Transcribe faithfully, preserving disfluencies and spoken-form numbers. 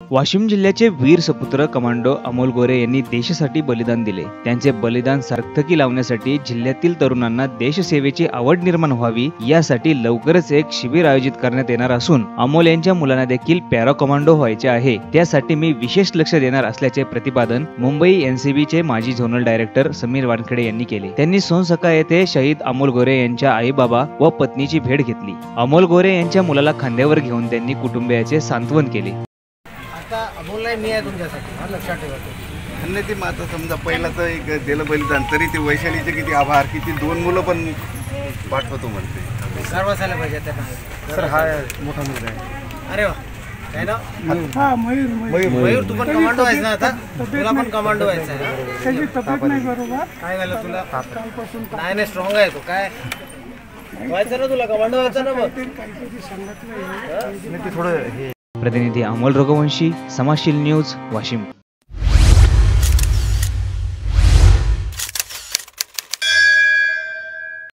वाशिम जिल्ह्याचे वीर सपुत्र कमांडो अमोल गोरे यांनी देशासाठी बलिदान दिले। त्यांचे बलिदान सार्थकी लावण्यासाठी जिल्ह्यातील तरुणांना देशसेवेची आवड निर्माण व्हावी यासाठी लवकरच एक शिबिर आयोजित करण्यात येणार असून अमोल यांच्या मुलांना देखील पॅरा कमांडो व्हायचे आहे। त्यासाठी मी विशेष लक्ष देणार असल्याचे प्रतिपादन मुंबई एनसीबीचे माजी झोनल डायरेक्टर समीर वानखेडे यांनी केले। त्यांनी सोनसखा येथे शहीद अमोल गोरे यांच्या आई बाबा व पत्नीची भेट घेतली। अमोल गोरे यांच्या मुलाला खांद्यावर घेऊन त्यांनी कुटुंबियाचे सांत्वन केले। आता अमोल नाही आहे तुमच्यासाठी, लक्षात ठेवा। आणि ते मात्र समजा पहिला तर एक दिलं बलिदान, तरी ते वैशालीचे किती आभार, किती दोन मुलं पण पाठवतो म्हणते। सर्व झालं पाहिजे त्यांना। सर हा मोठा मुलगा आहे। अरे वा, काय ना? हा मयूर मयूर मयूर तू पण कमांडो आहेस ना? आता तुला पण कमांडो व्हायचं आहे। त्याची तब्येत नाही बरोबर। काय झालं तुला? कालपासून नाही नाही, स्ट्रॉंग आहे तो। काय व्हायचं ना तुला? कमांडो व्हायचं ना? मग काहीतरी सांगितलं थोडं हे प्रतिनिधी अमोल रघुवंशी, समाजशील न्यूज, वाशिम।